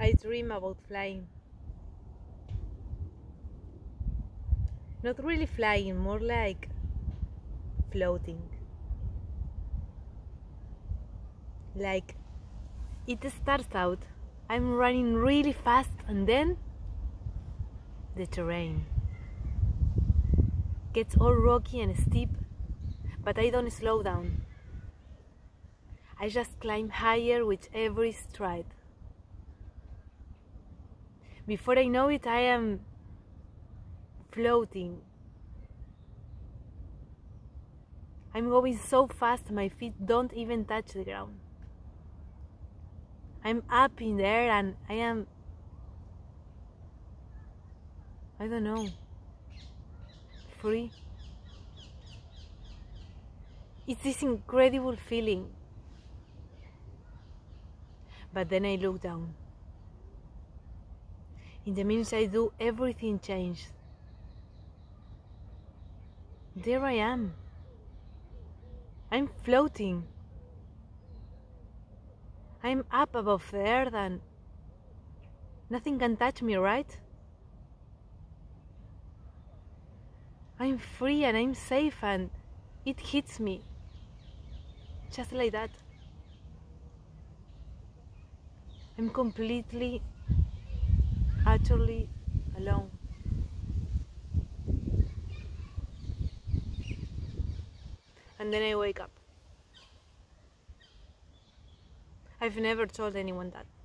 I dream about flying. Not really flying, more like floating. Like it starts out, I'm running really fast, and then the terrain gets all rocky and steep, but I don't slow down. I just climb higher with every stride. Before I know it, I am floating. I'm going so fast my feet don't even touch the ground. I'm up in the air and I am, I don't know, free. It's this incredible feeling. But then I look down. In the minutes I do, everything changed. There I am. I'm floating. I'm up above the earth and nothing can touch me, right? I'm free and I'm safe and it hits me. Just like that. I'm completely, utterly alone. And then I wake up. I've never told anyone that.